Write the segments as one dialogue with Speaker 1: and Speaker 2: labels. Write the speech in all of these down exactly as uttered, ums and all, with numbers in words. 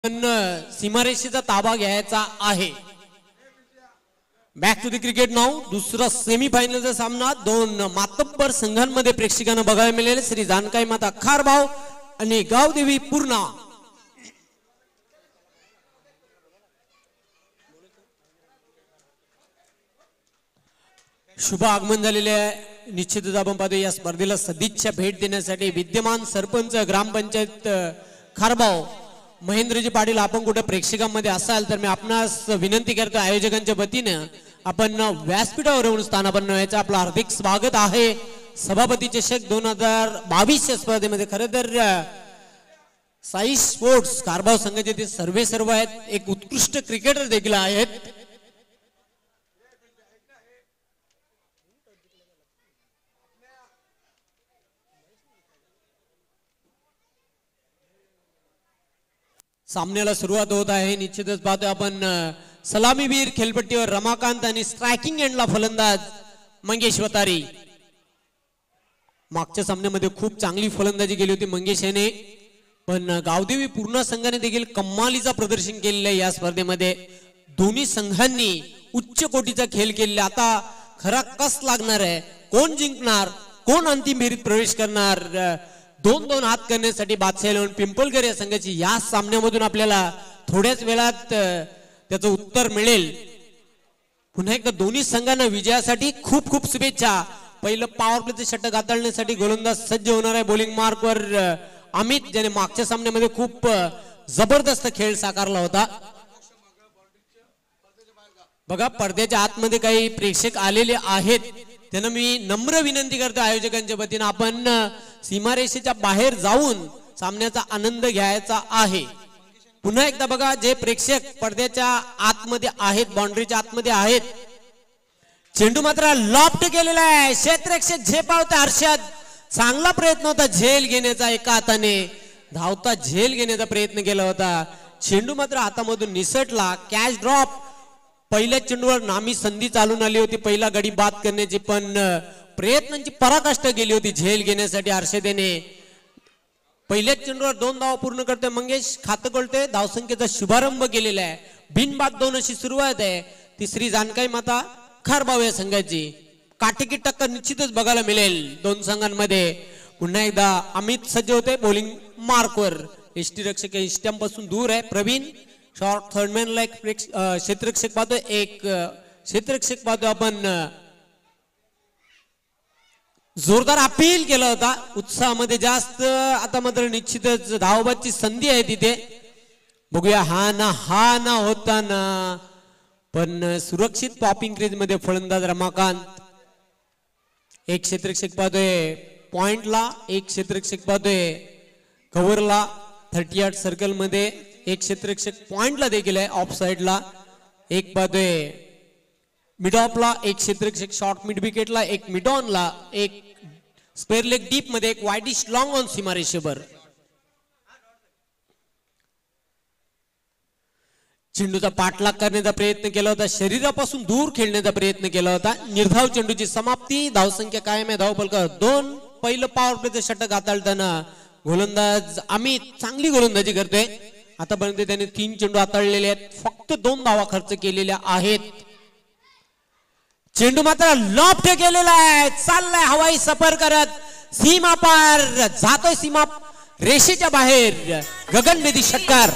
Speaker 1: पण सीमारेषेचा ताबा घ्यायचा आहे. बॅक टू द क्रिकेट नाव. दुसरा सेमीफायनलचा सामना दोन मातब्बर संघांमध्ये प्रेक्षकांना बघायला मिळेल. श्री जानकाई माता खारबाव आणि गावदेवी पूर्णा. शुभ आगमन झालेले आहे. निश्चितच आपण पाहतो या स्पर्धेला सदिच्छा भेट देण्यासाठी विद्यमान सरपंच ग्रामपंचायत खारबाव महेंद्रजी पाटील आपण कुठे प्रेक्षकांमध्ये असाल तर मी आपणास विनंती करतो आयोजकांच्या वतीने आपण व्यासपीठावर येऊन स्थानापन्न व्हायचं. आपलं हार्दिक स्वागत आहे. सभापती चषक दोन हजार बावीस च्या स्पर्धेमध्ये खरं तर साई स्पोर्ट्स खारबाव संघाचे ते सर्वे सर्व आहेत. एक उत्कृष्ट क्रिकेटर देखील आहेत. सामन्याला सुरुवात होत आहे. निश्चितच पाहतोय आपण सलामीवीर खेळपट्टीवर रमाकांत आणि स्ट्रायकिंग एंडला फलंदाज मंगेश वतारी. मागच्या सामन्यामध्ये खूप चांगली फलंदाजी केली होती मंगेश याने, पण गावदेवी पूर्ण संघाने देखील कमालीचा प्रदर्शन केलेलं आहे या स्पर्धेमध्ये. दोन्ही संघांनी उच्च कोटीचा खेळ केलेला. आता खरा कस लागणार आहे, कोण जिंकणार, कोण अंतिम फेरीत प्रवेश करणार. दोन दोन हात करण्यासाठी बादशाह इलेव्हन पिंपळकर या संघाची या सामन्यामधून आपल्याला थोड्याच वेळात त्याचं उत्तर मिळेल. पुन्हा एकदा दोन्ही संघांना विजयासाठी खूप खूप शुभेच्छा. पहिलं पॉवर प्लेचे षटक हाताळण्यासाठी गोलंदाज सज्ज होणार आहे. बॉलिंग मार्कवर अमित, ज्याने मागच्या सामन्यामध्ये खूप जबरदस्त खेळ साकारला होता. बघा पडद्याच्या आतमध्ये काही प्रेक्षक आलेले आहेत. त्यांना मी नम्र विनंती करतो आयोजकांच्या वतीने आपण सीमारेषेच्या बाहेर जाऊन सामन्याचा आनंद घ्यायचा आहे. पुन्हा एकदा बघा जे प्रेक्षक पडद्याच्या आतमध्ये आहेत, बाउंड्रीच्या आतमध्ये आहेत, चेंडू मात्र लॉफ्ट केलेला आहे. क्षेत्ररक्षक झेपावता हर्षद. चांगला प्रयत्न होता झेल घेण्याचा. एका हाताने धावता झेल घेण्याचा प्रयत्न केला होता. चेंडू मात्र हातामधून निसटला. Catch drop. पहिल्या चेंडूवर नामी संधी चालून आली होती पहिला गडी बाद करण्याची, पण प्रयत्नांची पराकाष्ठा केली होती झेल घेण्यासाठी हर्षदेने. पहिल्या चेंडूवर दोन धावा पूर्ण करतोय मंगेश. खातं कोलते धावसंख्येचा शुभारंभ केलेला आहे. बिनबाद दोन अशी सुरुवात आहे. तिसरी जानकाई माता खारबाव या संघाची. काटेकी टक्कर निश्चितच बघायला मिळेल दोन संघांमध्ये. पुन्हा एकदा अमित सज्ज होते बॉलिंग मार्कवर. यष्टीरक्षक स्टंप पासून दूर आहे. प्रवीण शॉर्ट थर्डमॅन ला एक क्षेत्ररक्षक पाहतोय. एक क्षेत्ररक्षक पाहतोय आपण. जोरदार अपील केला होता उत्साहामध्ये जास्त. आता मात्र निश्चितच धावबाची संधी आहे तिथे. बघूया हा ना हा ना होताना, पण सुरक्षित पॉपिंग क्रीज मध्ये फलंदाज रमाकांत. एक क्षेत्ररक्षक पाहतोय पॉइंटला, एक क्षेत्ररक्षक पाहतोय कव्हरला. थर्टी यार्ड सर्कल मध्ये एक क्षेत्ररक्षक पॉइंटला देखील आहे ऑफ साइडला. एक पाहतोय मिड ऑफला, एक क्षेत्ररक्षक शॉर्ट मिड विकेटला, एक मिड ऑनला, एक स्पेअर लेग डीप मध्ये, एक वाईडिश लॉंग ऑन सीमारेषेवर. चेंडूचा पाठलाग करण्याचा प्रयत्न केला होता. शरीरापासून दूर खेळण्याचा प्रयत्न केला होता. निर्धाव चेंडूची समाप्ती. धावसंख्या कायम आहे. धावफलक दोन. पहिलं पॉवर प्लेचं षटक हाताळताना गोलंदाज अमित चांगली गोलंदाजी करतोय. आतापर्यंत त्याने तीन चेंडू हाताळलेले आहेत. फक्त दोन धावा खर्च केलेल्या आहेत. चेंडू मात्र लॉफ्ट केलेला आहे. चाललाय हवाई सफर करत. सीमा पार जातोय. सीमा रेषेच्या बाहेर. गगनभेदी षटकार.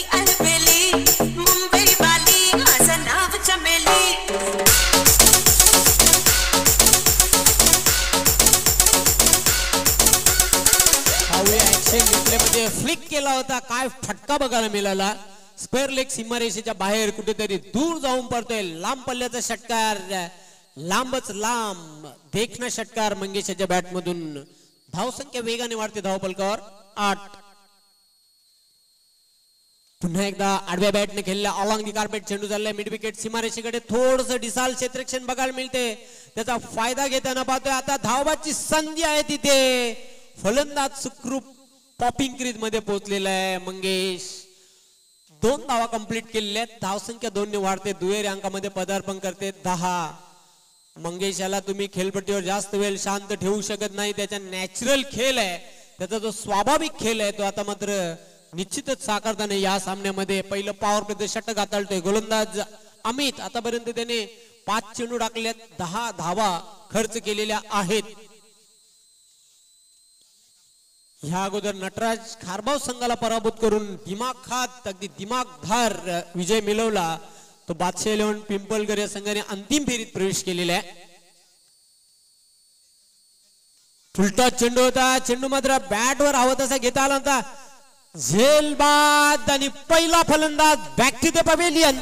Speaker 1: फ्लिक केला होता. काय फटका बघायला मिळाला. स्क्वेअर लेग सीमारेषेच्या बाहेर कुठेतरी दूर जाऊन पडतोय. लांब पल्ल्याचा षटकार. लांबच लांब देखणा षटकार मंगेशाच्या बॅट मधून. धावसंख्या वेगाने वाढते धावफलकावर आठ. पुन्हा एकदा आडव्या बॅटने खेळला ऑलॉंग दी कार्पेट चेंडू चाललाय मिड विकेट सीमारेषेकडे. थोडस डिसाल क्षेत्ररक्षण बघायला मिळते. त्याचा फायदा घेताना पाहतोय. आता धावबाची संधी आहे तिथे. फलंदाज सुखरूप पॉपिंग क्रीज मध्ये पोहोचलेला आहे मंगेश. दोन धावा कंप्लीट केलेल्या आहेत. धावसंख्या दोन ने वाढते. दुहेरी अंकामध्ये पदार्पण करते दहा. मंगेशाला तुम्ही खेळपट्टीवर जास्त वेळ शांत ठेवू शकत नाही. त्याचा नॅचरल खेळ आहे, त्याचा जो स्वाभाविक खेळ आहे तो आता मात्र निश्चितच साकारताना या सामन्यामध्ये पहिलं पॉवर प्ले षटक हाताळतोय गोलंदाज अमित. आतापर्यंत त्याने पाच चेंडू टाकल्यात, दहा धावा खर्च केलेल्या आहेत. ह्या अगोदर नटराज खारबाव संघाला पराभूत करून दिमाखात अगदी दिमागधार विजय मिळवला. तो बादशाह इलेव्हन पिंपळगर या संघाने अंतिम फेरीत प्रवेश केलेला आहे. फुलटॉस चेंडू होता, चेंडू मात्र बॅटवर हवा तसा घेता आला होता. झेल बाद आणि पहिला फलंदाज back to the pavilion.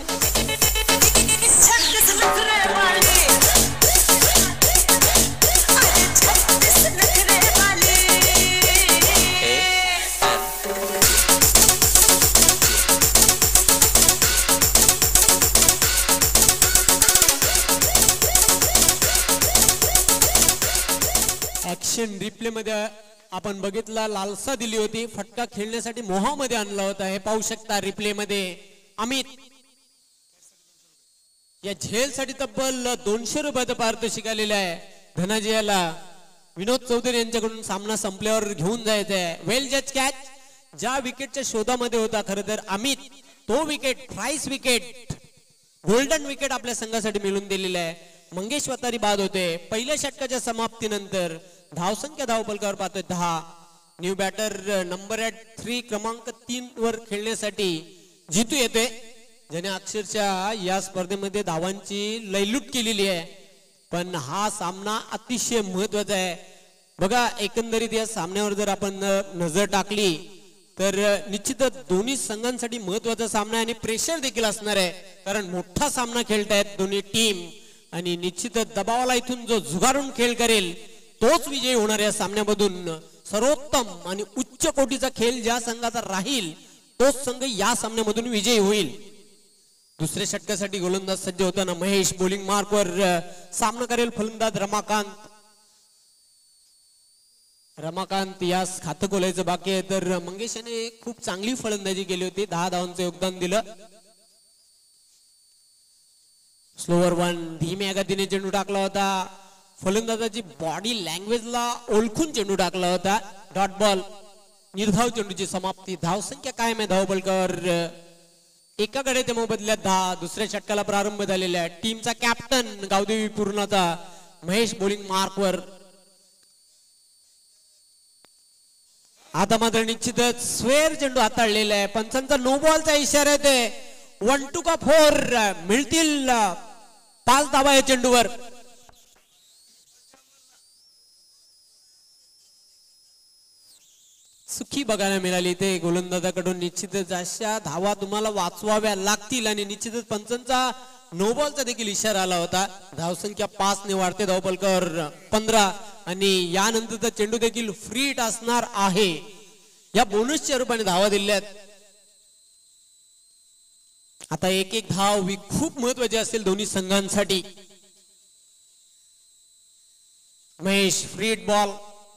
Speaker 1: Action replay मध्ये आपण बघितला, लालसा दिली होती, फटका खेळण्यासाठी मोहामध्ये आणला होता. हे पाहू शकता रिप्ले मध्ये. अमित या झेल साठी तब्बल दोनशे रुपयाचं पारितोषिक आलेलं आहे. धनाजयाला विनोद चौधरी यांच्याकडून सामना संपल्यावर घेऊन जायचं आहे. वेल जज कॅच. ज्या विकेटच्या शोधामध्ये होता खरं तर अमित, तो wicket prize wicket, golden wicket आपल्या संघासाठी मिळून दिलेला आहे. मंगेश वतारी बाद होते. पहिल्या षटकाच्या समाप्तीनंतर धावसंख्या धावफलकावर पाहतोय दहा. New batter number at three क्रमांक तीन वर खेळण्यासाठी जितू येते, ज्याने अक्षरशः या स्पर्धेमध्ये धावांची लयलूट केलेली आहे. पण हा सामना अतिशय महत्वाचा आहे. बघा एकंदरीत या सामन्यावर जर आपण नजर टाकली तर निश्चितच दोन्ही संघांसाठी महत्वाचा सामना आणि प्रेशर देखील असणार आहे, कारण मोठा सामना खेळतायत दोन्ही टीम आणि निश्चितच दबावाला इथून जो झुगारून खेळ करेल तोच विजय होणार. या सामन्यामधून सर्वोत्तम आणि उच्च कोटीचा खेळ ज्या संघाचा राहील तोच संघ या सामन्यामधून विजयी होईल. दुसऱ्या षटकासाठी गोलंदाज सज्ज होताना महेश बॉलिंग मार्कवर सामना करेल फलंदाज रमाकांत. रमाकांत यास खातं खोलायचं बाकी आहे, तर मंगेश याने खूप चांगली फलंदाजी केली होती, दहा धावांचं योगदान दिलं. स्लोवर वन, धीम्या गतीने चेंडू टाकला होता. फलंदाजाची बॉडी लँग्वेजला ओळखून चेंडू टाकला होता. Dot ball. निर्धाव चेंडूची समाप्ती. धावसंख्या कायम आहे धावफलकावर. एकाकडे ते मोबदल्यात दहा. दुसऱ्या षटकाला प्रारंभ झालेला आहे. टीमचा कॅप्टन गावदेवी पूर्णाचा महेश बॉलिंग मार्कवर. आता मात्र निश्चितच स्वेर चेंडू हाताळलेला आहे. पंचांचा नो बॉलचा इशारा येते. वन टू का फोर मिळतील पाच धावा या चेंडूवर. सुखी बघायला मिळाली ते गोलंदाजाकडून. निश्चितच अशा धावा तुम्हाला वाचवाव्या लागतील आणि निश्चितच पंचांचा नो बॉलचा देखील इशारा आला होता. धावसंख्या पाच ने वाढते धावफलकावर पंधरा आणि यानंतरचा चेंडू देखील फ्री हिट असणार आहे. या बोनसच्या रूपाने धावा दिल्यात. आता एक एक धाव ही खूप महत्वाची असेल दोन्ही संघांसाठी. Mahesh free hit ball.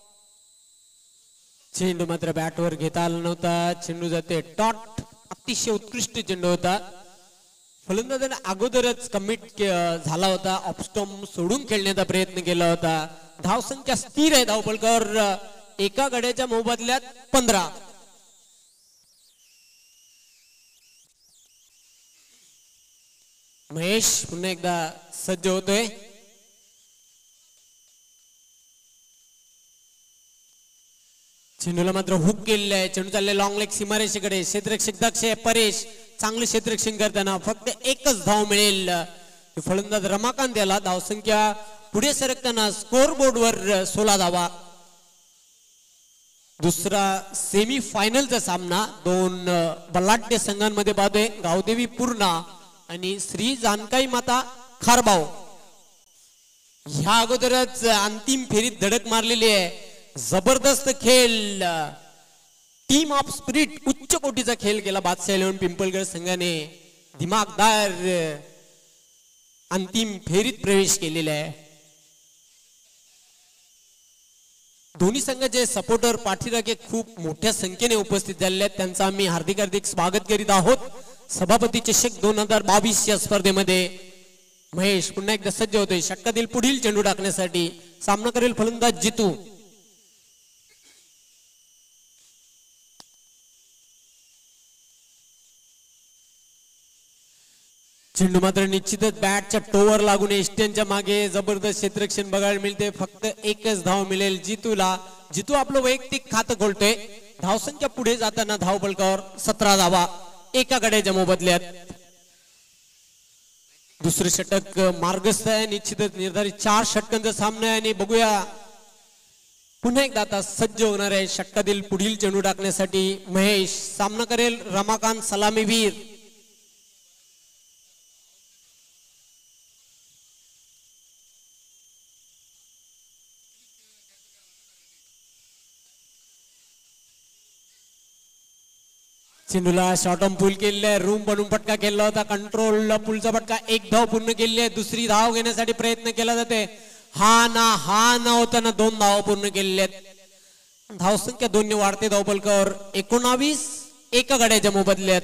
Speaker 1: चेंडू मात्र बॅटवर घेता आला नव्हता. चेंडू जाते डॉट. अतिशय उत्कृष्ट चेंडू होता. फलंदाजाने अगोदरच कमिट झाला होता. ऑफस्टॉम सोडून खेळण्याचा प्रयत्न केला होता. धावसंख्या स्थिर आहे धावफलकावर. एका गड्याच्या मोबदल्यात पंधरा. महेश पुन्हा एकदा सज्ज होतोय. चेंडूला मात्र हुक केलेला आहे. चेंडू चालले लॉंग लेग सीमारेषेकडे. क्षेत्ररक्षक दक्ष परेश चांगले क्षेत्ररक्षण करताना फक्त एकच धाव मिळेल. फलंदाज रमाकांत याला. धावसंख्या पुढे सरकताना स्कोर बोर्डवर सोळा धावा. दुसरा सेमी फायनलचा सामना दोन बलाढ्य संघांमध्ये पाहतोय. गावदेवी पूर्णा आणि श्री जानकाई माता खारबाव. ह्या अगोदरच अंतिम फेरीत धडक मारलेली आहे. जबरदस्त खेळ. टीम ऑफ स्पिरिट उच्च कोटीचा खेळ केला बादशाह इलेव्हन पिंपळगड संघाने. दिमागदार अंतिम फेरीत प्रवेश केलेला आहे. दोन्ही संघाचे सपोर्टर पाठीराखे खूप मोठ्या संख्येने उपस्थित झालेले आहेत. त्यांचं आम्ही हार्दिक हार्दिक स्वागत करीत आहोत. सभापती चषक दोन हजार बावीस या स्पर्धेमध्ये महेश पुन्हा एकदा सज्ज होतोय षटकातील पुढील चेंडू टाकण्यासाठी. सामना करेल फलंदाज जितू. चेंडू मात्र निश्चितच बॅटच्या टोवर लागून एस्टियनच्या मागे जबरदस्त क्षेत्ररक्षण बघायला मिळते. फक्त एकच धाव मिळेल जितूला. जितू आपलं वैयक्तिक खातं खोलतोय. धावसंख्या पुढे जाताना धावफलकावर सतरा धावा एका गड्याच्या मोबदल्यात. दुसरं षटक मार्गस्थ आहे. निश्चितच निर्धारित चार षटकांचा सामना आहे आणि बघूया पुन्हा एकदा आता सज्ज होणार आहे षटकातील पुढील चेंडू टाकण्यासाठी. महेश सामना करेल रमाकांत सलामीवीर. चेंडूला शॉर्ट ऑन पूल केलेला आहे. रूम बनवून फटका केला होता. कंट्रोल पूलचा फटका. एक धाव पूर्ण केली आहे. दुसरी धाव घेण्यासाठी प्रयत्न केला जाते. हा ना हा ना होताना दोन धाव पूर्ण केलेल्या आहेत. धावसंख्या दोनने वाढते धावफलकावर एकोणावीस एका गड्याच्या मोबदल्यात.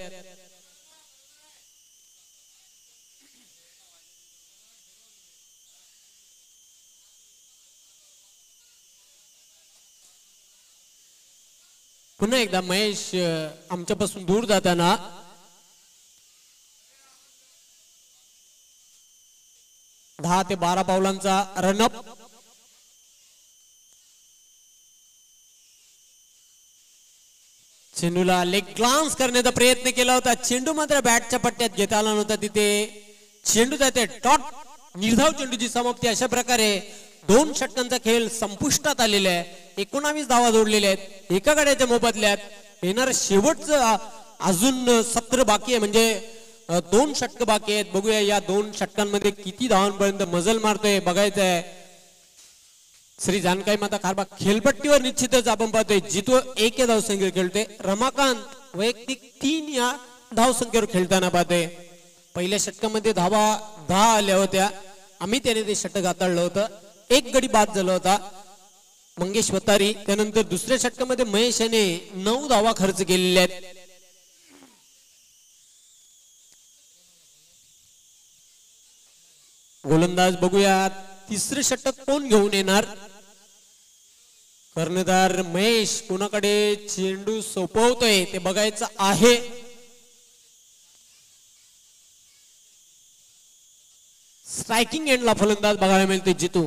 Speaker 1: पुन्हा एकदा महेश आमच्यापासून दूर जाताना दहा ते बारा पावलांचा रनअप. चेंडूला लेग ग्लान्स करण्याचा प्रयत्न केला होता. चेंडू मात्र बॅटच्या पट्ट्यात घेता आला नव्हता. तिथे चेंडू जाते डॉट. निर्धाव चेंडूची समाप्ती. अशा प्रकारे दोन षटकांचा खेळ संपुष्टात आलेला आहे. एकोणावीस धावा जोडलेल्या आहेत एका गड्याच्या मोबदल्यात. येणार शेवटचं अजून सत्र बाकी आहे म्हणजे दोन षटक बाकी आहेत. बघूया या दोन षटकांमध्ये किती धावांपर्यंत मजल मारतोय बघायचं आहे. श्री जानकाई माता खारबा खेळपट्टीवर निश्चितच आपण पाहतोय जितो एक या धावसंख्येवर खेळतोय. रमाकांत वैयक्तिक तीन या धावसंख्येवर खेळताना पाहतोय. पहिल्या षटकामध्ये धावा दहा आल्या होत्या. अमित याने ते षटक हाताळलं होतं. एक गडी बाद झाला होता मंगेश वतारी. त्यानंतर दुसऱ्या षटकामध्ये महेश याने नऊ धावा खर्च केलेल्या आहेत. गोलंदाज बघूया तिसरं षटक कोण घेऊन येणार. कर्णधार महेश कोणाकडे चेंडू सोपवतोय ते बघायचं आहे. स्ट्रायकिंग एंडला फलंदाज बघायला मिळते जितू.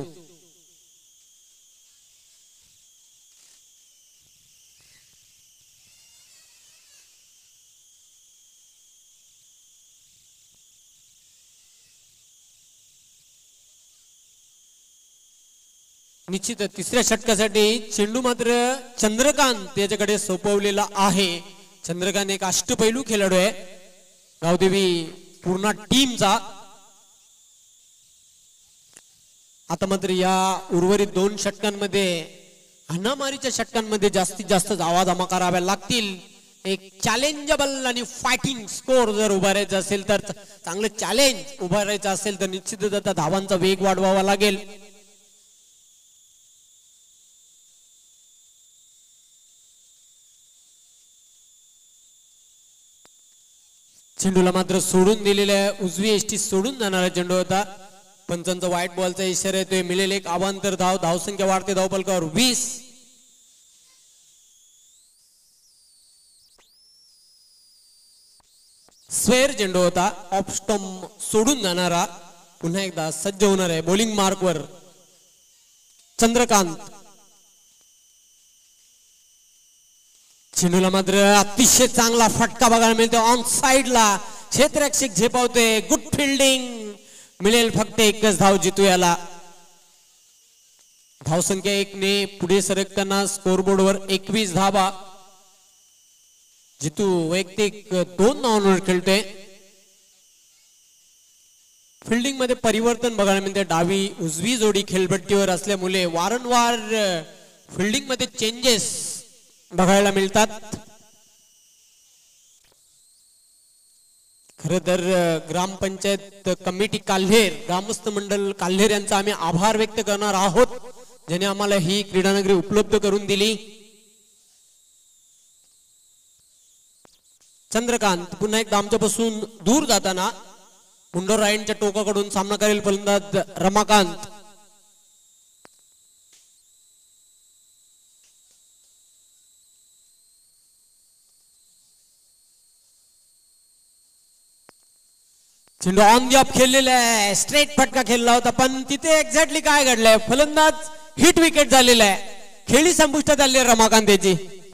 Speaker 1: निश्चित तिसऱ्या षटकासाठी चेंडू मात्र चंद्रकांत याच्याकडे सोपवलेला आहे. चंद्रकांत एक अष्टपैलू खेळाडू आहे गावदेवी पूर्ण टीमचा. आता मात्र या उर्वरित दोन षटकांमध्ये हाणामारीच्या षटकांमध्ये जास्तीत जास्त धावा जमा कराव्या लागतील. एक चॅलेंजेबल आणि फायटिंग स्कोर जर उभारायचा असेल तर चांगलं चॅलेंज उभारायचं असेल तर निश्चितच आता धावांचा वेग वाढवावा लागेल. चेंडूला मात्र सोडून दिलेल्या उजवी एसटी सोडून जाणारा चेंडू होता. पंचांचा व्हाईट बॉलचा इशारा येतोय. मिळेल एक अवांतर धाव. धावसंख्या वाढते धावफलकावर वीस. स्वेअर चेंडू होता. ऑफ स्टंप सोडून जाणारा. पुन्हा एकदा सज्ज होणार आहे बॉलिंग मार्कवर चंद्रकांत. चेंडूला मात्र अतिशय चांगला फटका बघायला मिळतो. ऑन साइडला क्षेत्ररक्षक झेपावतोय. Good fielding. मिळेल फक्त एकच धाव जितू याला. धावसंख्या एक ने पुढे सरकताना स्कोरबोर्डवर एकवीस धावा. जितू वैयक्तिक दोन धावांवर खेळतोय. फिल्डिंग मध्ये परिवर्तन बघायला मिळते. डावी उजवी जोडी खेळपट्टीवर असल्यामुळे वारंवार फिल्डिंग मध्ये चेंजेस बघायला मिळतात. खर तर ग्रामपंचायत कमिटी काल्हेर ग्रामस्थ मंडळ काल्हेर यांचा आम्ही आभार व्यक्त करणार आहोत ज्याने आम्हाला ही क्रीडानगरी उपलब्ध करून दिली. चंद्रकांत पुन्हा एकदा आमच्यापासून दूर जाताना मुंडोरायणच्या टोकाकडून सामना करेल फलंदाज रमाकांत. चेंडू ऑन दी ऑफ खेळलेला आहे, स्ट्रेट फटका खेळला होता, पण तिथे एक्झॅक्टली काय घडलंय, फलंदाज हिट विकेट झालेला आहे. खेळी संपुष्टात आली रमाकांत याची.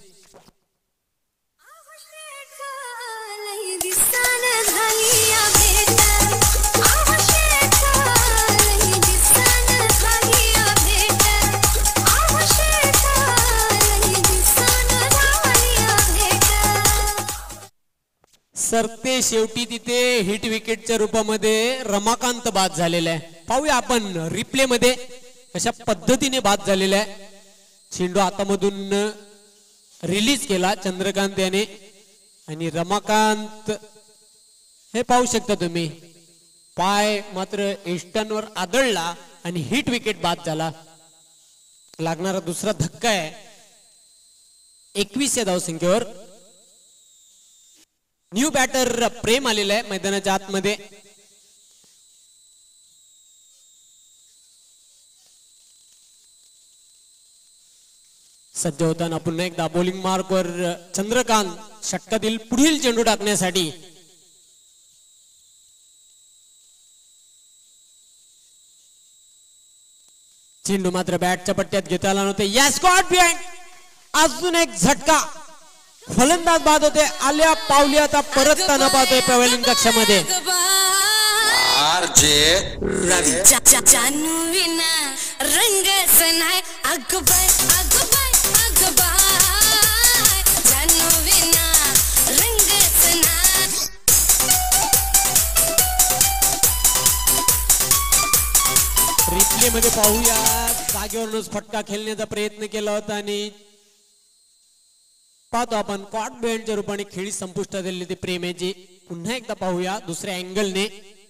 Speaker 1: सरते शेवटी तिथे हिट विकेटच्या रूपामध्ये रमाकांत बाद झालेला आहे. पाहूया आपण रिप्ले मध्ये कशा पद्धतीने बाद झालेला आहे. चेंडू हातामधून रिलीज केला चंद्रकांत याने आणि रमाकांत हे पाहू शकता तुम्ही, पाय मात्र एष्टांवर आदळला आणि हिट विकेट बाद झाला. लागणारा दुसरा धक्का आहे एकवीस या धावसंख्येवर. न्यू बॅटर प्रेम आलेला आहे मैदानाच्या आतमध्ये. सज्ज होताना पुन्हा एकदा बॉलिंग मार्कवर चंद्रकांत षटकातील पुढील चेंडू टाकण्यासाठी. चेंडू मात्र बॅटच्या पट्ट्यात घेता आला नव्हते. या स्कॉट बिहाइंड अजून एक झटका. फलंदाज बाद होते, आल्या पावली आता परत ताना पाहतोय पवेलियन कक्षामध्ये. रिप्ले मध्ये पाहूया, जागेवरूनच फटका खेळण्याचा प्रयत्न केला होता आणि पाहतो आपण कॉट बँडच्या रूपाने खेळी संपुष्टात आलेली ती प्रेमेची. पुन्हा एकदा पाहूया दुसऱ्या अँगलने.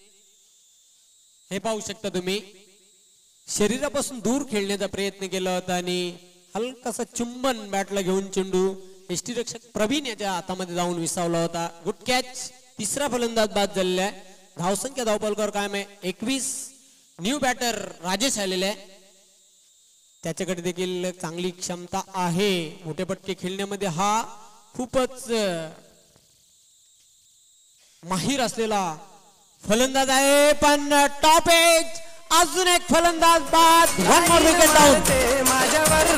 Speaker 1: हे पाहू शकता तुम्ही, शरीरापासून दूर खेळण्याचा प्रयत्न केला होता आणि हलकासा चुंबन बॅटला घेऊन चेंडू यष्टीरक्षक प्रवीण याच्या हातामध्ये जाऊन विसावला होता. Good catch. तिसरा फलंदाज बाद झालेला आहे. धावसंख्या धावपलकावर कायम आहे एकवीस. न्यू बॅटर राजेश आलेला आहे, त्याच्याकडे देखील चांगली क्षमता आहे. मोठे पटके खेळण्यामध्ये हा खूपच माहीर असलेला फलंदाज आहे. पण टॉप एज अजून एक फलंदाज बाद. One more wicket down.
Speaker 2: माझ्यावर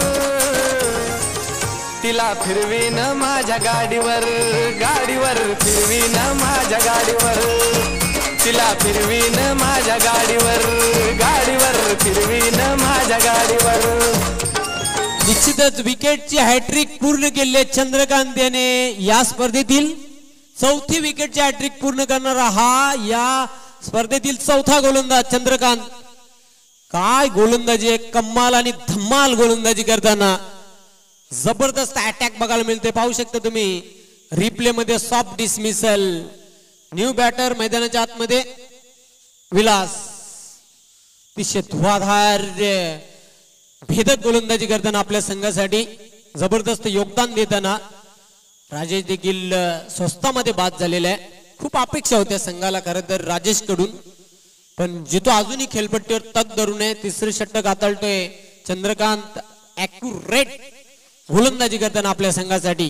Speaker 2: तिला फिरवीन माझ्या गाडीवर, गाडीवर फिरवीन माझ्या गाडीवर, तिला फिरवीन माझ्या गाडीवर, गाडीवर फिरवीन माझ्या गाडीवर.
Speaker 1: निश्चितच विकेटची हॅट्रिक पूर्ण केली चंद्रकांत याने. या स्पर्धेतील चौथी विकेटची हॅट्रिक पूर्ण करणारा हा या स्पर्धेतील चौथा गोलंदाज चंद्रकांत. काय गोलंदाजी आहे, कमाल आणि धम्माल गोलंदाजी करताना जबरदस्त अटॅक बघायला मिळते. पाहू शकता तुम्ही रिप्ले मध्ये सॉफ्ट डिसमिसल. न्यू बॅटर मैदानाच्या आतमध्ये विलास अतिशय धुवाधार भेदक गोलंदाजी करताना आपल्या संघासाठी जबरदस्त योगदान देताना राजेश देखील स्वस्तामध्ये बाद झालेला आहे. खूप अपेक्षा होत्या संघाला खरं तर राजेश कडून, पण जितो अजूनही खेळपट्टीवर तग धरून आहे. तिसरे षटक हाताळतोय चंद्रकांत. ॲक्युरेट गोलंदाजी करताना आपल्या संघासाठी.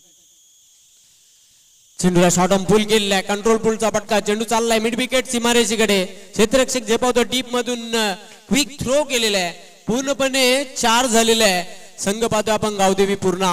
Speaker 1: चेंडूला शॉर्ट ऑन पुल केलेला आहे, कंट्रोल पुलचा पटका. चेंडू चाललाय मिड विकेट सीमारेषेकडे. क्षेत्ररक्षक झेपावतो डीप मधून क्विक थ्रो केलेला आहे. पूर्णपणे चार झालेला आहे. संघ पाहतोय आपण गावदेवी पूर्णा.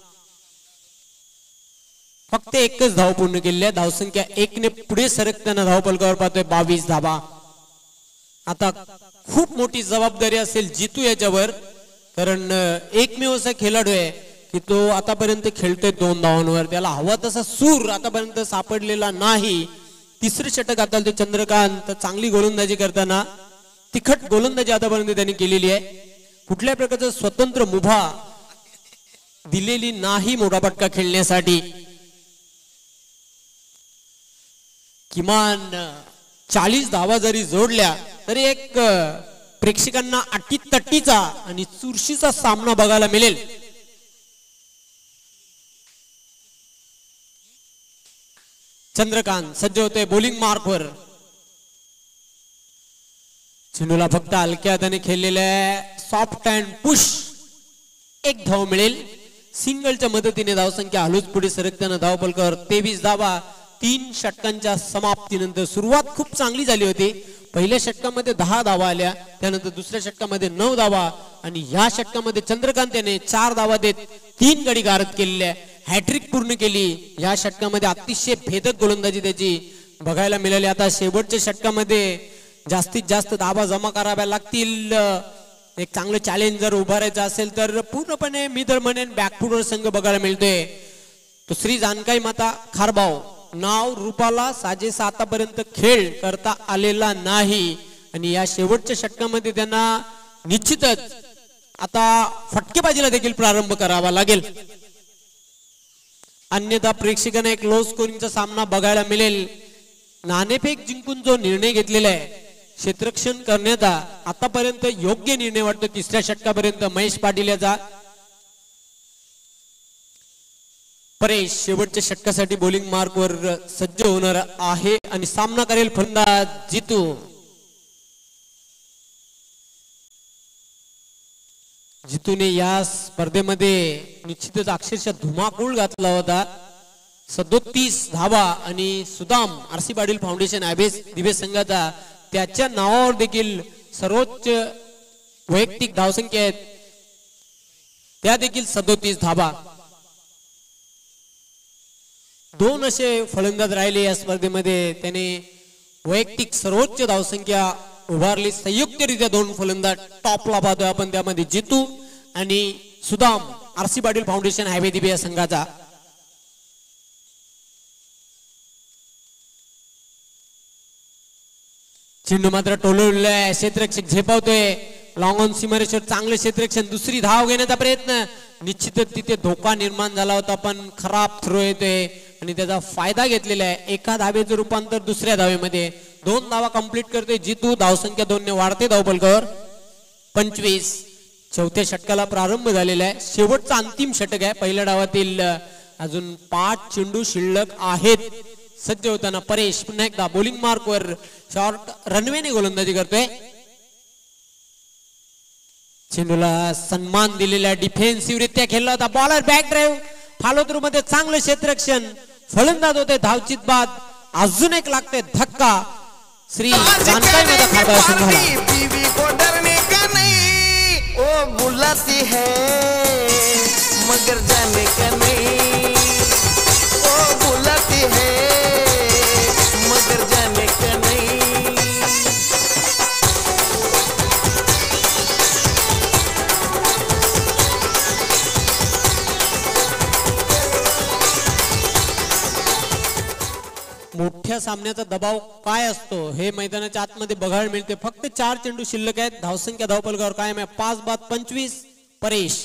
Speaker 1: फक्त एकच धाव पूर्ण केलेली आहे. धावसंख्या एक ने पुढे सरकताना धावपलकावर पाहतोय बावीस धावा. आता खूप मोठी जबाबदारी असेल जितू याच्यावर, कारण एकमेव असा खेळाडू आहे की तो आतापर्यंत खेळतोय दोन धावांवर. त्याला हवा तसा सूर आतापर्यंत सापडलेला नाही. तिसरे षटक आता ते चंद्रकांत चांगली गोलंदाजी करताना तिखट गोलंदाजी आतापर्यंत त्यांनी केलेली आहे. कुठल्या प्रकारचं स्वतंत्र मुभा दिलेली नाही मोठा पटका खेळण्यासाठी. किमान चाळीस धावा जरी जोडल्या तरी एक प्रेक्षकांना अटी तट्टीचा आणि चुरशीचा सामना बघायला मिळेल. चंद्रकांत सज्ज होते बॉलिंग मार्कवर. चेंडूला फक्त हलक्या हाताने खेळलेल्या सॉफ्ट अँड पुश. एक धाव मिळेल. सिंगलच्या मदतीने धावसंख्या हलूच पुढे सरकताना धावपलकावर तेवीस धावा. तीन षटकांच्या समाप्तीनंतर सुरुवात खूप चांगली झाली होती. पहिल्या षटकामध्ये दहा धावा आल्या, त्यानंतर दुसऱ्या षटकामध्ये नऊ धावा आणि या षटकामध्ये चंद्रकांत याने चार धावा देत तीन गडी गारद केलेल्या, हॅट्रिक पूर्ण केली. या षटकामध्ये अतिशय भेदक गोलंदाजी त्याची बघायला मिळाली. आता शेवटच्या षटकामध्ये जास्तीत जास्त धावा जमा कराव्या लागतील. एक चांगलं चॅलेंज जर उभारायचं असेल तर पूर्णपणे मी तर म्हणेन बॅकफुटवर संघ बघायला मिळतोय. तो श्री जानकाई माता खारबाव नाव रूपाला साजेस आतापर्यंत खेळ करता आलेला नाही आणि या शेवटच्या षटकामध्ये त्यांना निश्चितच आता फटकेबाजीला देखील प्रारंभ करावा लागेल. अन्यथा प्रेक्षकांना एक लो स्कोरिंगचा सामना बघायला मिळेल. नाणेफेक जिंकून जो निर्णय घेतलेला आहे क्षेत्ररक्षण करण्याचा, आतापर्यंत योग्य निर्णय वाटतो. तिसऱ्या षटकापर्यंत महेश पाटील याचा. परेश शेवटच्या षटकासाठी बॉलिंग मार्कवर सज्ज होणार आहे आणि सामना करेल फलंदाज जितू. जितूने या स्पर्धेमध्ये निश्चितच अक्षरशः धुमाकूळ घातला होता. सदोतीस धावा आणि सुदाम आरसी पाटील फाउंडेशन आयबीएस दिवेश संघाचा त्याच्या नावावर देखील सर्वोच्च वैयक्तिक धावसंख्या आहेत, त्या देखील सदोतीस धावा. दोन असे फलंदाज राहिले या स्पर्धेमध्ये, त्याने वैयक्तिक सर्वोच्च धावसंख्या उभारली. संयुक्तरित्या दोन फलंदाज टॉपला पाहतोय आपण, त्यामध्ये जितू आणि Sudam RC Patil foundation highway Dive या संघाचा. चेंडू मात्र टोलवलाय, क्षेत्ररक्षक झेपावतोय. लॉंग ऑन सीमारेषेवर चांगले क्षेत्ररक्षण, दुसरी धाव घेण्याचा प्रयत्न. निश्चितच तिथे धोका निर्माण झाला होता पण खराब थ्रो येतोय आणि त्याचा फायदा घेतलेला आहे. एका धावेचं रूपांतर दुसऱ्या धावेमध्ये. दोन धावा कंप्लीट करतोय जितू. धावसंख्या दोन ने वाढते धावफलकावर पंचवीस. चौथ्या षटकाला प्रारंभ झालेला आहे. शेवटचा अंतिम षटक आहे. पहिल्या डावातील अजून पाच चेंडू शिल्लक आहेत. सज्ज होताना परेश पुन्हा एकदा बॉलिंग मार्कवर शॉर्ट रनवेने गोलंदाजी करतोय. चेंडूला सन्मान दिलेला, डिफेन्सिव्ह रित्या खेळला होता. Bowler back drive, follow through मध्ये चांगलं क्षेत्ररक्षण. फलंदाज होते धावचित बाद. अजून एक लागते धक्का. श्री जानकाई मध्ये खाता संघाला.
Speaker 2: ओ बुलाती है मगर जाने का नहीं, ओ बुलाती है मगर जाने का नहीं.
Speaker 1: मोठ्या सामन्याचा दबाव काय असतो हे मैदानाच्या आतमध्ये बघायला मिळते. फक्त चार चेंडू शिल्लक आहेत. धावसंख्या धावफलकावर कायम आहे. पाच बाद पंचवीस. परेश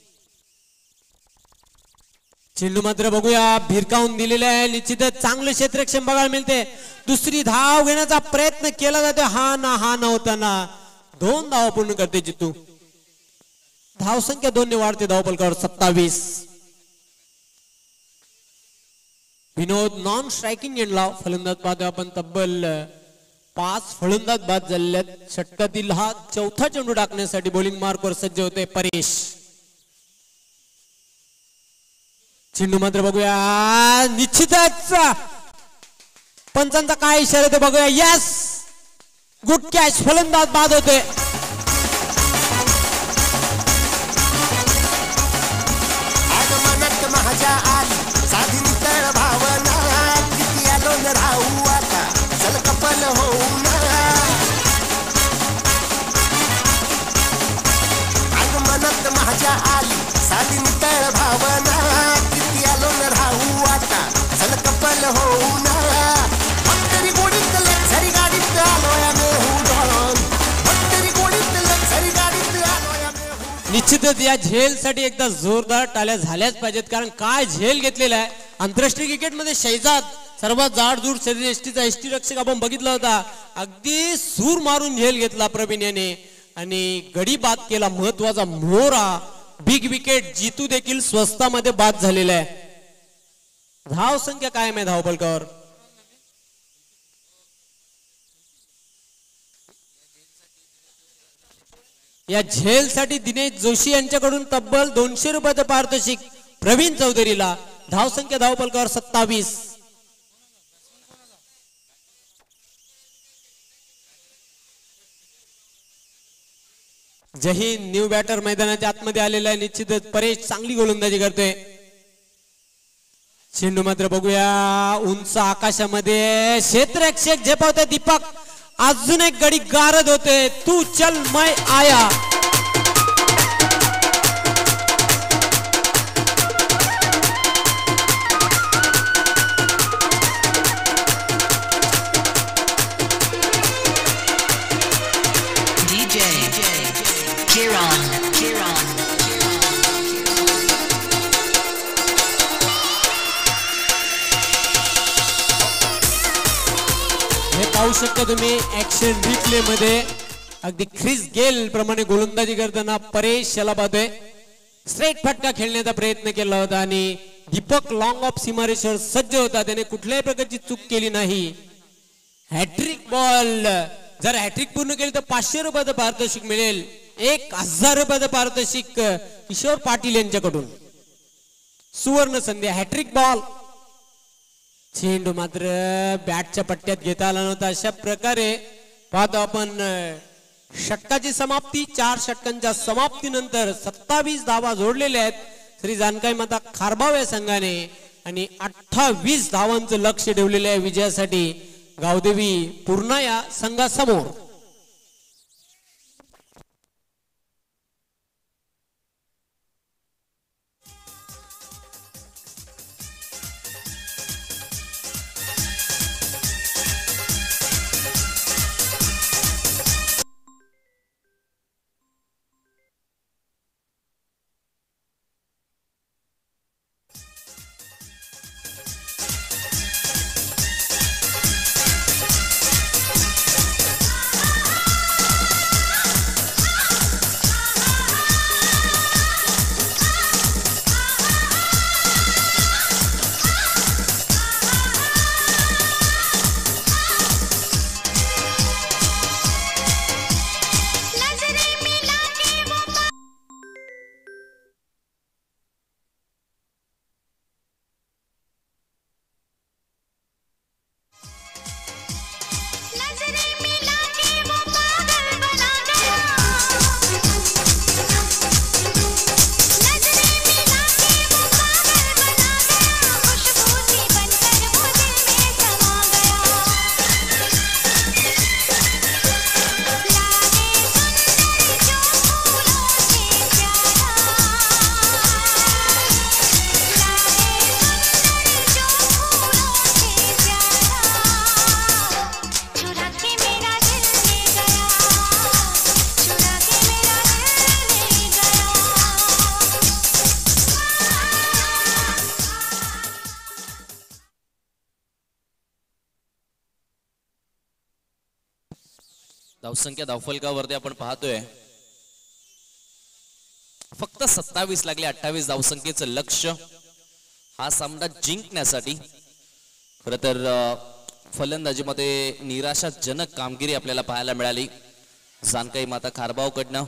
Speaker 1: चेंडू मात्र बघूया भिरकावून दिलेला आहे. निश्चितच चांगले क्षेत्ररक्षण बघायला मिळते. दुसरी धाव घेण्याचा प्रयत्न केला जातो. हा ना हा नव्हताना दोन धावा पूर्ण करते जितू. धावसंख्या दोन ने वाढते धावफलकावर सत्तावीस. विनोद नॉन स्ट्रायकिंग एंडला फलंदाज पाहतो आपण. तब्बल पाच फलंदाज बाद झालेले आहेत. षटकातील हा चौथा चेंडू टाकण्यासाठी बॉलिंग मार्कवर सज्ज होते परेश. चेंडू मात्र बघूया. निश्चितच पंचांचा काय इशारा ते बघूया. Yes, good catch. फलंदाज बाद होते.
Speaker 2: माझ्या आली साधी तळ भावना, किती आलो न राहू आता चल कपल होऊ ना. फक्तरी गोडीत लक्झरी गाडीत आलोय आम्ही हुडॉन, फक्तरी गोडीत लक्झरी गाडीत आलोय आम्ही.
Speaker 1: निश्चितच या झेलसाठी एकदा जोरदार टाळ्या झाल्याच पाहिजेत, कारण काय झेल घेतलेला आहे. आंतरराष्ट्रीय क्रिकेटमध्ये शैजाद सर्वात जाडजूड शरीर एसटीचा एसटी रक्षक आपण बघितला होता. अगदी सूर मारून झेल घेतला प्रवीण याने आणि गडी बाद केला. महत्वाचा मोरा बिग विकेट. जितू देखील स्वस्तामध्ये बाद झालेला आहे. धाव संख्या कायम आहे धावफलकावर. या झेलसाठी दिनेश जोशी यांच्याकडून तब्बल दोनशे रुपयाचं पारितोषिक प्रवीण चौधरीला. धावसंख्या धावफलकावर सत्तावीस. जय हिंद. न्यू बॅटर मैदानाच्या आतमध्ये आलेला आहे. निश्चितच परेश चांगली गोलंदाजी करतोय. चेंडू मात्र बघूया उंच आकाशामध्ये क्षेत्ररक्षक झेपावते दीपक. अजून एक गडी गारद होते. तू चल मैं आया. पाहू शकता तुम्ही ऍक्शन रिप्ले मध्ये अगदी ख्रिस गेल प्रमाणे गोलंदाजी करताना परेश याला पाहतोय. स्ट्रेट फटका खेळण्याचा प्रयत्न केला होता आणि दीपक लॉंग ऑफ सीमारेषेवर सज्ज होता. त्याने कुठल्याही प्रकारची चूक केली नाही. Hat trick ball. जर हॅट्रिक पूर्ण केली तर पाचशे रुपयाचं पारितोषिक मिळेल. एक हजार रुपयाचं पारितोषिक किशोर पाटील यांच्याकडून. सुवर्ण संधी. Hat trick ball. चेंडू मात्र बॅटच्या पट्ट्यात घेता आला नव्हता. अशा प्रकारे पाहतो आपण षटकाची समाप्ती. चार षटकांच्या समाप्तीनंतर सत्तावीस धावा जोडलेल्या आहेत श्री जानकाई माता खारबाव या संघाने आणि अठ्ठावीस धावांचं लक्ष ठेवलेलं आहे विजयासाठी गावदेवी पूर्णा या संघासमोर.
Speaker 3: धावसंख्या धावफलकावरती आपण पाहतोय फक्त सत्तावीस लागले. अठ्ठावीस धावसंख्येचं लक्ष हा सामना जिंकण्यासाठी. खरं तर फलंदाजीमध्ये निराशाजनक कामगिरी आपल्याला पाहायला मिळाली जानकाई माता खारबाव कडनं.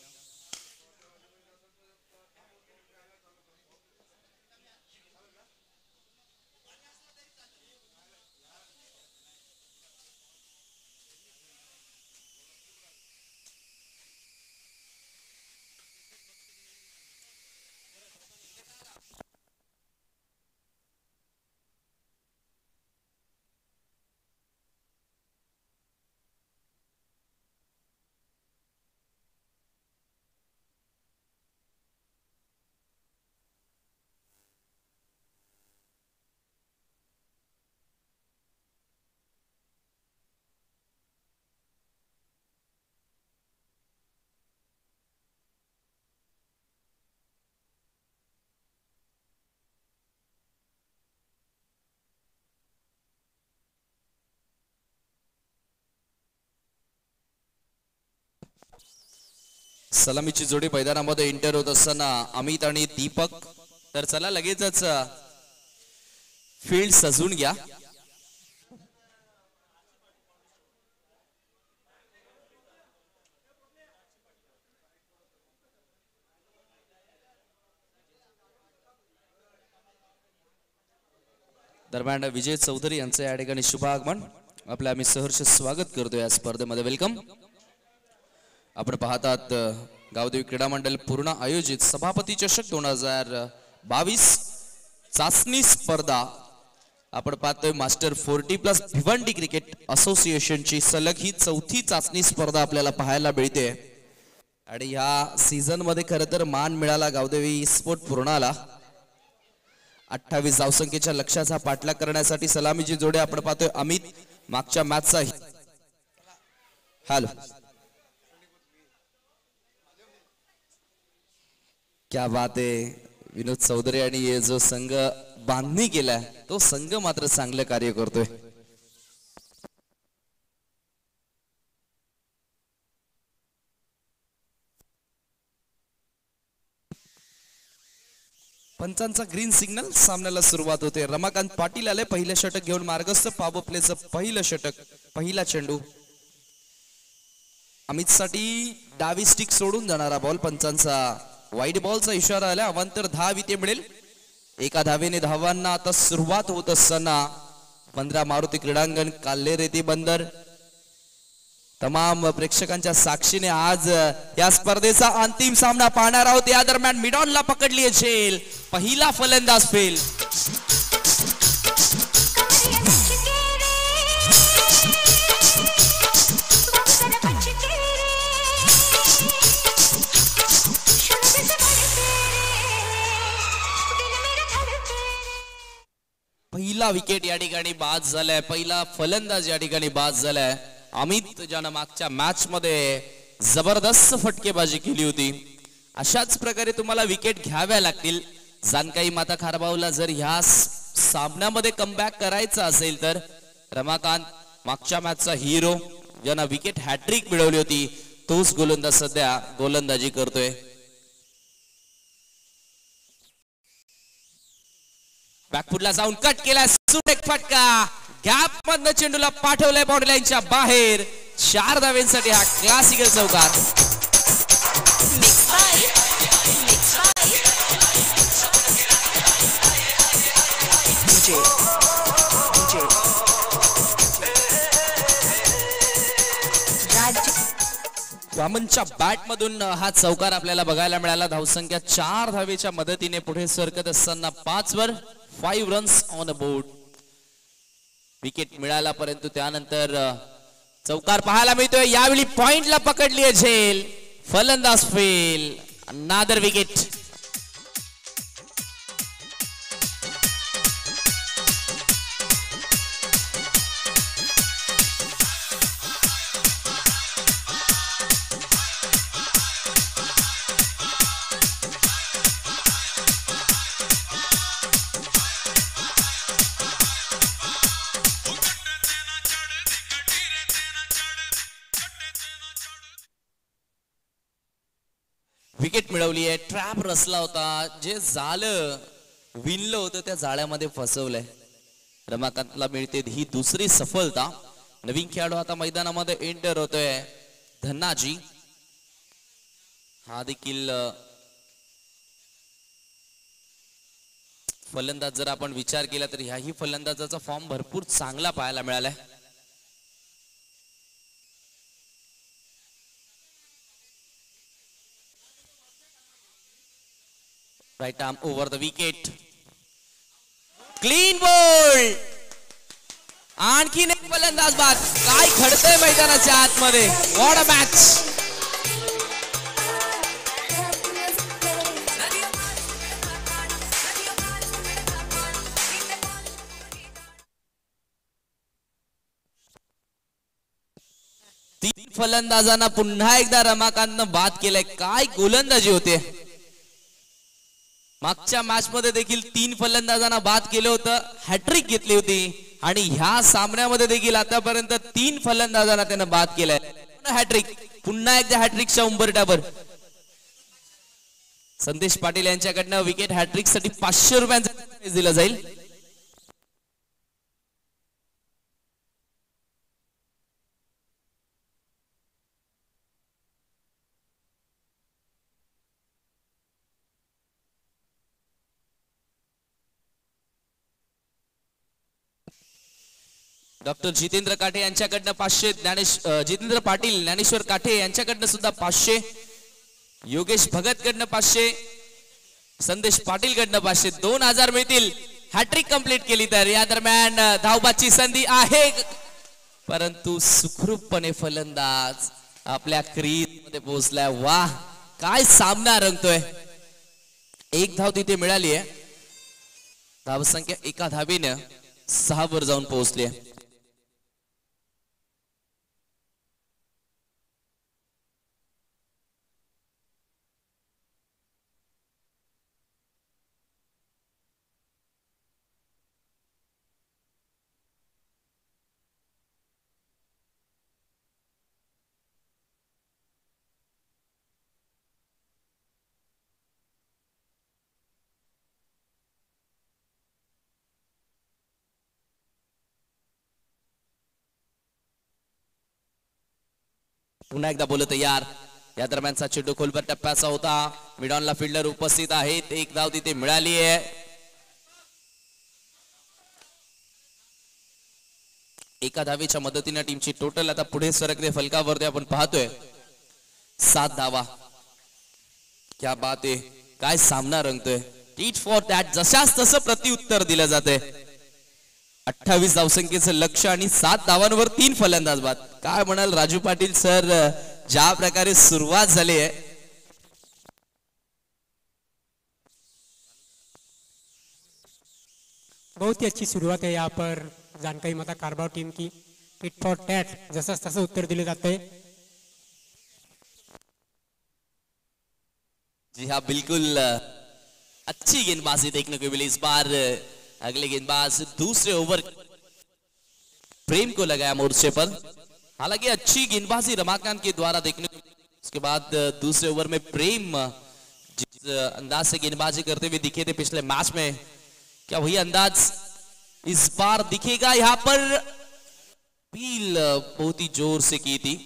Speaker 3: सलामीची जोडी मैदानामध्ये एंटर होत असताना अमित आणि दीपक. तर चला लगेचच फील्ड सजवून घ्या. दरम्यान विजय चौधरी यांचं या ठिकाणी शुभ आगमन आपलं आम्ही सहर्ष स्वागत करतोय या स्पर्धेमध्ये. वेलकम. आपण पाहतात गावदेवी क्रीडा मंडळ पूर्ण आयोजित सभापती चषक दोन हजार बावीस चाचणी स्पर्धा आपण पाहतोय master forty plus Bhiwandi cricket असोसिएशनची सलग ही चौथी चाचणी स्पर्धा आपल्याला पाहायला मिळते आणि ह्या सीझन मध्ये खरं तर मान मिळाला गावदेवी स्पोर्ट पूर्णाला. अठ्ठावीस धावसंख्येच्या लक्ष्याचा पाठलाग करण्यासाठी सलामीची जोडे आपण पाहतोय अमित मागच्या मॅचचा हॅलो क्या बात आहे. विनोद चौधरी आणि जो संघ बांधणी केलाय तो संघ मात्र चांगलं कार्य करतोय. पंचांचा ग्रीन सिग्नल. सामन्याला सुरुवात होते. रमाकांत पाटील आले पहिलं षटक घेऊन मार्गस्थ. पाबो प्लेचं पहिलं षटक. पहिला चेंडू अमित साठी डावी स्टिक सोडून जाणारा बॉल. पंचांचा वाईट बॉलचा इशारा आला. अवांतर दहा विते मिळेल. एका धावेने धावांना आता सुरुवात होत असताना पंधरा मारुती क्रीडांगण काल्ले रेती बंदर तमाम प्रेक्षकांच्या साक्षीने आज या स्पर्धेचा अंतिम सामना पाहणार आहोत. या दरम्यान मिडॉनला पकडली झेल. पहिला फलंदाज फेल. पहिला विकेट या ठिकाणी बाद झालाय. पहिला फलंदाज या ठिकाणी बाद झालाय. अमित ज्यानं मागच्या मॅच मध्ये जबरदस्त फटकेबाजी केली होती. अशाच प्रकारे तुम्हाला विकेट घ्याव्या लागतील. जानकाई माता खारबावला जर ह्या सामन्यामध्ये कमबॅक करायचा असेल तर रमाकांत मागच्या मॅचचा हिरो ज्यानं विकेट हॅट्रिक मिळवली होती तोच गोलंदाज सध्या गोलंदाजी करतोय. बॅकफुटला जाऊन कट केला. सुरेख फटका. गॅप मधनं चेंडूला पाठवलंय बाउंड्री लाईनच्या बाहेर. चार धावेंसाठी हा क्लासिकल चौकार. वामनच्या बॅट मधून हा चौकार आपल्याला बघायला मिळाला. धावसंख्या चार धावेच्या मदतीने पुढे सरकत असताना पाच वर five runs on a board. Wicket मिळाला परंतु त्यानंतर चौकार पाहायला मिळतोय. यावेळी पॉइंटला पकडली आहे झेल. फलंदाज फेल. अनादर विकेट. विकेट मिळवली आहे. ट्रॅप रचला होता. जे झालं विणलं होतं त्या जाळ्यामध्ये फसवलंय. रमाकांतला मिळते ही दुसरी सफलता. नवीन खेळाडू आता मैदानामध्ये एंटर होतोय धनाजी. हा देखील फलंदाज जर आपण विचार केला तर ह्याही फलंदाजाचा फॉर्म भरपूर चांगला पाहायला मिळालाय. Right arm over the wicket. Clean ball. आणखीन एक फलंदाज बाद. काय घडतंय मैदानाच्या आतमध्ये. What a match. तीन फलंदाजांना पुन्हा एकदा रमाकांतनं बाद केलंय. काय गोलंदाजी होते. मागच्या मॅच मध्ये देखील तीन फलंदाजांना बाद केलं होतं. हॅट्रिक घेतली होती आणि ह्या सामन्यामध्ये देखील आतापर्यंत तीन फलंदाजांना त्यानं बाद केलंय. हॅट्रिक. पुन्हा एकदा हॅट्रिकच्या उंबरठ्यावर. संदेश पाटील यांच्याकडनं विकेट हॅट्रिक साठी पाचशे रुपयांचा दिला जाईल. डॉक्टर जितेंद्र काठे यांच्याकडनं पाचशे. ज्ञानेश जितेंद्र पाटील ज्ञानेश्वर काठे यांच्याकडनं सुद्धा पाचशे. योगेश भगत कडनं पाचशे, संदेश पाटील कडनं पाचशे, दोन हजार मिळतील. हॅट्रिक कंप्लीट केली तर या दरम्यान धावबाची संधी आहे, परंतु सुखरूपपणे फलंदाज आपल्या क्रीज मध्ये पोहोचलाय. वाह, काय सामना रंगतोय. एक धाव तिथे मिळाली आहे. धावसंख्या एका धावेनं सहा वर जाऊन पोहोचली आहे. पुन्हा एकदा बोल तयार. या दरम्यानचा चेंडू खोलवर टप्प्याचा होता. मिडॉनला फिल्डर उपस्थित आहेत. एक धाव तिथे मिळाली आहे. एका धावेच्या मदतीने टीमची टोटल आता पुढे सरकते फलकावरती आपण पाहतोय सात धावा. क्या बात आहे, काय सामना रंगतोय. टीट फॉर दॅट, जशाच तसं प्रत्युत्तर दिलं जाते. अठ्ठावीस धावसंख्येचं लक्ष आणि सात धावांवर तीन फलंदाज बाद. काय म्हणाल राजू पाटील सर, ज्या प्रकारे सुरुवात झाली आहे.
Speaker 4: बहुत ही अच्छी शुरुआत है यहाँ पर जानकारी माता कारबाव टीम की. टिट फॉर टैट, जैसा तसं उत्तर दिले जाते.
Speaker 3: जी हाँ, बिल्कुल अच्छी गेंदबाजी देखने को मिली इस बार. अगले गेंदबाज दूसरे ओवर प्रेम को लगाया मोर्चे पर. हालांकि अच्छी गेंदबाजी रमाकांत के द्वारा देखने को, उसके बाद दूसरे ओवर में प्रेम जिस अंदाज से गेंदबाजी करते हुए दिखे थे पिछले मैच में, क्या वही अंदाज इस बार दिखेगा. यहां पर अपील बहुत ही जोर से की थी.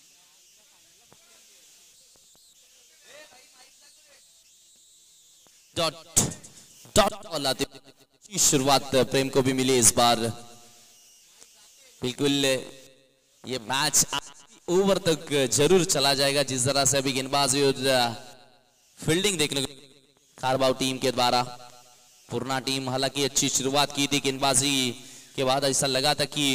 Speaker 3: डॉट डॉट लाते शुरुआत प्रेम को भी मिली इस बार. बिल्कुल ये मैच ओवर तक जरूर चला जाएगा जिस तरह से अभी गेंदबाजी और फील्डिंग देखने को कारबाव टीम के द्वारा. पूर्णा टीम हालांकि अच्छी शुरुआत की थी. गेंदबाजी के बाद ऐसा लगा था कि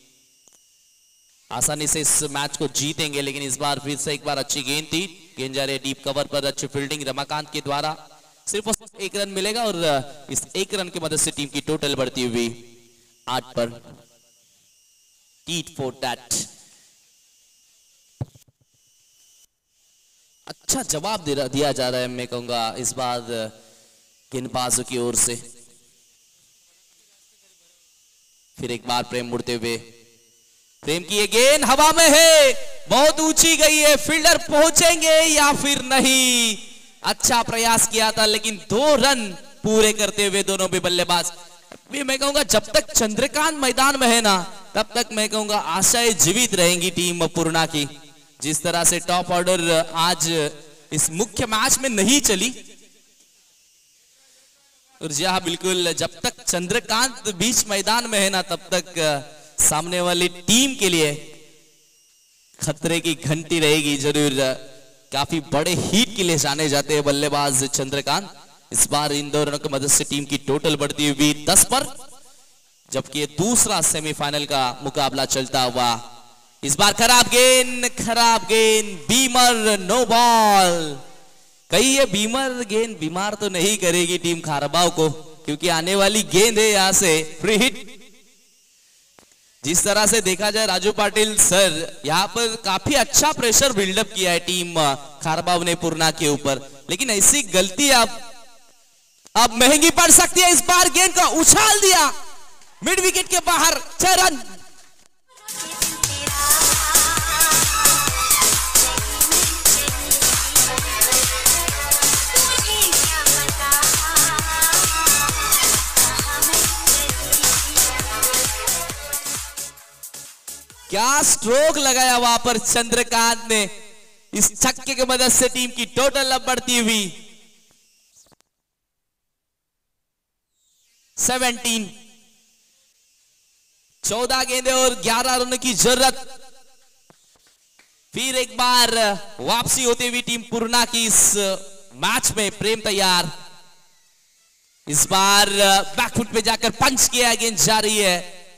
Speaker 3: आसानी से इस मैच को जीतेंगे, लेकिन इस बार फिर से एक बार अच्छी गेंद थी. गेंद जा रही डीप कवर पर, अच्छी फील्डिंग रमाकांत के द्वारा. सिर्फ एक रन मिलेगा और इस एक रन की मदद से टीम की टोटल बढ़ती हुई आठ पर. टीट फॉर दैट, अच्छा जवाब दे दिया जा रहा है मैं कहूंगा इस बार गेंदबाजों की ओर से. फिर एक बार प्रेम मुड़ते हुए. प्रेम की ये गेंद हवा में है, बहुत ऊंची गई है. फील्डर पहुंचेंगे या फिर नहीं. अच्छा प्रयास किया था, लेकिन दो रन पूरे करते हुए दोनों भी बल्लेबाज. मैं कहूंगा जब तक चंद्रकांत मैदान में है ना, तब तक मैं कहूंगा आशाएं जीवित रहेंगी टीम पूर्णा की. जिस तरह से टॉप ऑर्डर आज इस मुख्य मैच में नहीं चली. और जी हाँ, बिल्कुल जब तक चंद्रकांत बीच मैदान में है ना, तब तक सामने वाली टीम के लिए खतरे की घंटी रहेगी जरूर. काफी बड़े हिट के लिए जाने जाते हैं बल्लेबाज चंद्रकांत. इस बार इन दोनों की मदद से टीम की टोटल बढ़ती हुई दस पर, जबकि दूसरा सेमीफाइनल का मुकाबला चलता हुआ. इस बार खराब गेंद, खराब गेंद, बीमर नो बॉल. कहीं ये बीमर गेंद बीमार तो नहीं करेगी टीम कारबाव को, क्योंकि आने वाली गेंद है यहां से फ्री हिट. जिस तरह से देखा जाए राजू पाटिल सर, यहाँ पर काफी अच्छा प्रेशर बिल्डअप किया है टीम कारबाव ने पूर्णा के ऊपर, लेकिन ऐसी गलती अब अब महंगी पड़ सकती है. इस बार गेंद का उछाल दिया मिड विकेट के बाहर. छह रन. क्या स्ट्रोक लगाया वहां पर चंद्रकांत ने. इस छक्के की मदद से टीम की टोटल अब बढ़ती हुई सत्रह. चौदह गेंदे और ग्यारह रन की जरूरत. फिर एक बार वापसी होती हुई टीम पूर्णा की इस मैच में। प्रेम तैयार, इस बार बैकफुट पे जाकर पंच किया, गेंद जा रही है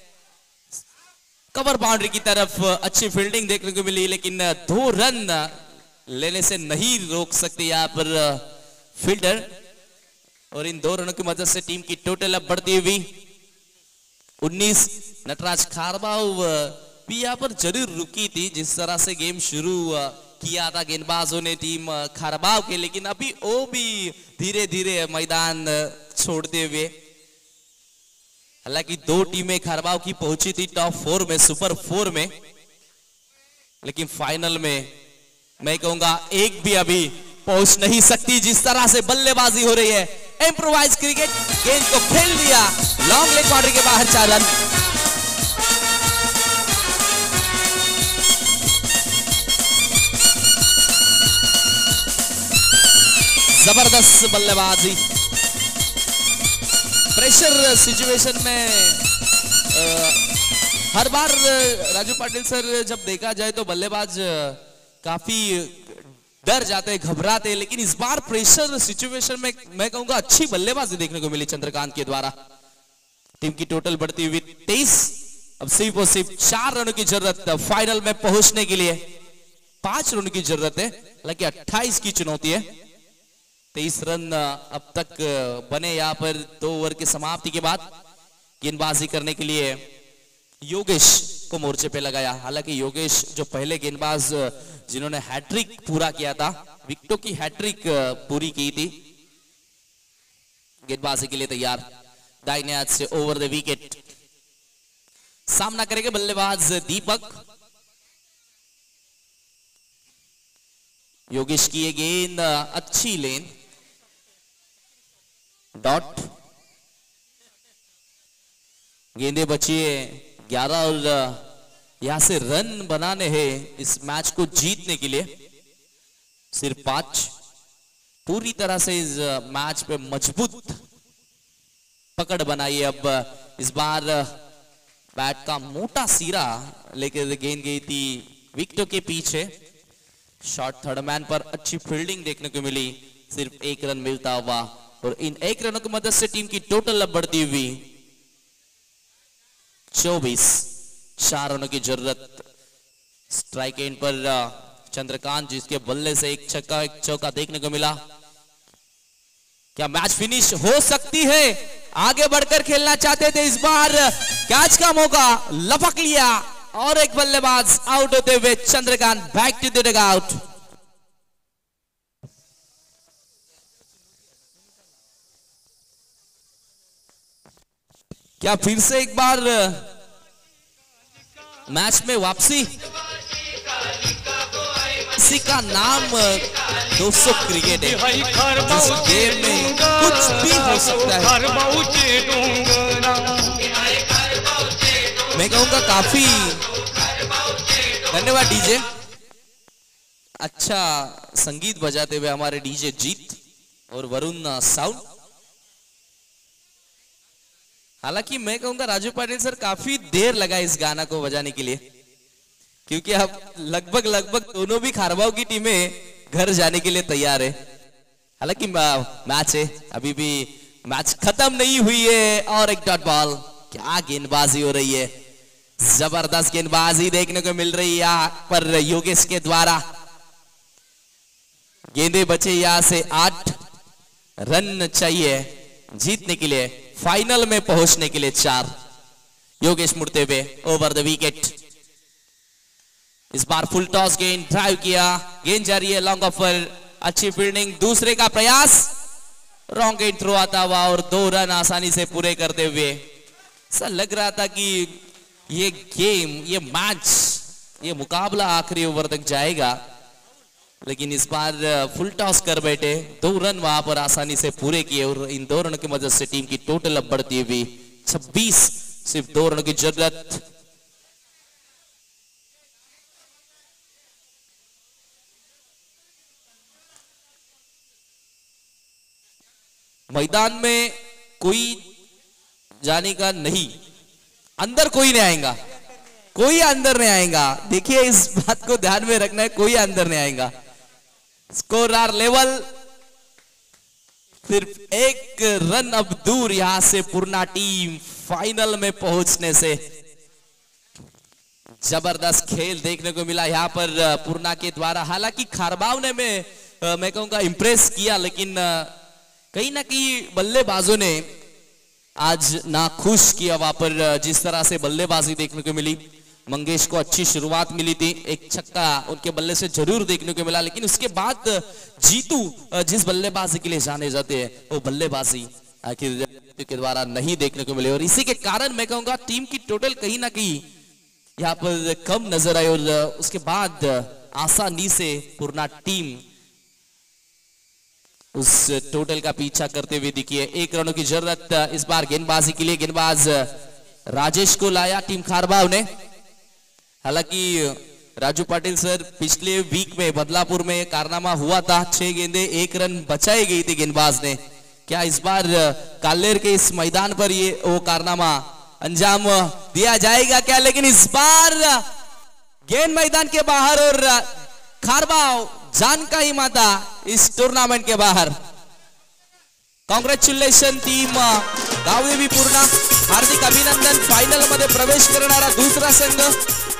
Speaker 3: कवर बाउंड्री की तरफ। अच्छी फील्डिंग देखने को मिली, लेकिन दो रन लेने से नहीं रोक सकते यहाँ पर फील्डर, और इन दो रनों की मदद से टीम की टोटल अब बढ़ती हुई उन्नीस। नटराज खारबाव भी यहाँ पर जरूर रुकी थी जिस तरह से गेम शुरू किया था गेंदबाजों ने टीम खारबाव के, लेकिन अभी वो भी धीरे धीरे मैदान छोड़ते हुए। हालांकि दो टीमें खारबाव की पहुंची थी टॉप फोर में, सुपर फोर में, लेकिन फाइनल में मैं कहूंगा एक भी अभी पहुंच नहीं सकती जिस तरह से बल्लेबाजी हो रही है। इम्प्रोवाइज क्रिकेट, गेंद को खेल दिया लॉन्ग लेग बाउंड्री के बाहर, चार रन। जबरदस्त बल्लेबाजी। प्रेशर सिचुएशन में आ, हर बार राजू पाटिल सर जब देखा जाए तो बल्लेबाज काफी डर जाते, घबराते, लेकिन इस बार प्रेशर सिचुएशन में मैं कहूंगा अच्छी बल्लेबाजी देखने को मिली चंद्रकांत के द्वारा। टीम की टोटल बढ़ती हुई तेईस। अब सिर्फ और सिर्फ चार रनों की जरूरत फाइनल में पहुंचने के लिए। पांच रनों की जरूरत है, हालांकि अट्ठाईस की चुनौती है। तेईस रन अब तक बने यहाँ पर दो ओवर की समाप्ति के बाद। गेंदबाजी करने के लिए योगेश को मोर्चे पे लगाया। हालांकि योगेश जो पहले गेंदबाज जिन्होंने हैट्रिक पूरा किया था, विकेटों की हैट्रिक पूरी की थी, गेंदबाजी के लिए तैयार। दाहिने हाथ से ओवर द विकेट सामना करेंगे बल्लेबाज दीपक। योगेश की ये गेंद अच्छी लेन, डॉट। गेंदे बचिए ग्यारह और यहां से रन बनाने हैं इस मैच को जीतने के लिए, सिर्फ पांच। पूरी तरह से इस मैच पे मजबूत पकड़ बनाई। अब इस बार बैट का मोटा सिरा लेकर गेंद गई थी विकेटों के पीछे। शॉर्ट थर्ड मैन पर अच्छी फील्डिंग देखने को मिली, सिर्फ एक रन मिलता हुआ, और इन एक रनों की मदद से टीम की टोटल अब बढ़ती हुई चौबीस। चार रनों की जरूरत। स्ट्राइक एंड पर चंद्रकांत जिसके बल्ले से एक छक्का एक चौका देखने को मिला। क्या मैच फिनिश हो सकती है? आगे बढ़कर खेलना चाहते थे, इस बार कैच का मौका लपक लिया और एक बल्लेबाज आउट होते हुए Chandrakant back to the dugout. क्या फिर से एक बार मैच में वापसी? इसी का नाम दोस्तों क्रिकेट है, जिस गेम में कुछ भी हो सकता है। मैं कहूंगा काफी धन्यवाद डीजे, अच्छा संगीत बजाते हुए हमारे डीजे जीत और वरुण साउंड। हालांकि मैं कहूंगा राजू पाटिल सर काफी देर लगा इस गाना को बजाने के लिए, क्योंकि अब लगभग लगभग दोनों भी खारबाव की टीमें घर जाने के लिए तैयार है। हालांकि मैच है, अभी भी मैच खत्म नहीं हुई है। और एक डॉट बॉल, क्या गेंदबाजी हो रही है, जबरदस्त गेंदबाजी देखने को मिल रही है यहाँ पर योगेश के द्वारा। गेंदे बचे यहां से आठ रन चाहिए जीतने के लिए, फाइनल में पहुंचने के लिए चार। योगेश मुड़ते हुए ओवर द विकेट। इस बार फुल टॉस गेंद ड्राइव किया, गेंद जा रही है लॉन्ग ऑफर, अच्छी फील्डिंग, दूसरे का प्रयास, रॉन्ग गेंद थ्रो आता हुआ और दो रन आसानी से पूरे करते हुए। ऐसा लग रहा था कि ये गेम, ये मैच, ये मुकाबला आखिरी ओवर तक जाएगा, लेकिन इस बार फुल टॉस कर बैठे, दो रन वहां पर आसानी से पूरे किए और इन दो रनों की मदद से टीम की टोटल अब बढ़ती हुई छब्बीस। सिर्फ दो रनों की जरूरत। मैदान में कोई जाने का नहीं, अंदर कोई नहीं आएगा, कोई अंदर नहीं आएगा। देखिए इस बात को ध्यान में रखना है, कोई अंदर नहीं आएगा। स्कोर आर लेवल, सिर्फ एक रन अब दूर यहां से पूर्णा टीम फाइनल में पहुंचने से। जबरदस्त खेल देखने को मिला यहाँ पर पूर्णा के द्वारा। हालांकि खारबाव ने मैं मैं कहूंगा इंप्रेस किया, लेकिन कहीं ना कहीं बल्लेबाजों ने आज ना खुश किया। वहां पर जिस तरह से बल्लेबाजी देखने को मिली, मंगेश को अच्छी शुरुआत मिली थी, एक छक्का उनके बल्ले से जरूर देखने को मिला, लेकिन उसके बाद जीतू जिस बल्लेबाजी के लिए जाने जाते हैं वो बल्लेबाजी आखिर के द्वारा नहीं देखने को मिले। और इसी के कारण मैं कहूंगा टीम की टोटल कहीं ना कहीं यहाँ पर कम नजर आई, और उसके बाद आसानी से पूर्णा टीम उस टोटल का पीछा करते हुए दिखी है। एक रनों की जरूरत इस बार गेंदबाजी के लिए, गेंदबाज राजेश को लाया टीम खारबाव ने। हालांकि राजू पाटिल सर, पिछले वीक में बदलापुर में कारनामा हुआ था, छह गेंदे एक रन बचाई गई थी गेंदबाज ने। क्या इस बार कालेर के इस मैदान पर ये वो कारनामा अंजाम दिया जाएगा क्या? लेकिन इस बार गेंद मैदान के बाहर और खारबाव जान का ही माता इस टूर्नामेंट के बाहर। कॉंग्रॅच्युलेशन टीम गावदेवी पूर्णा, हार्दिक अभिनंदन। फायनल मध्ये प्रवेश करणारा दुसरा संघ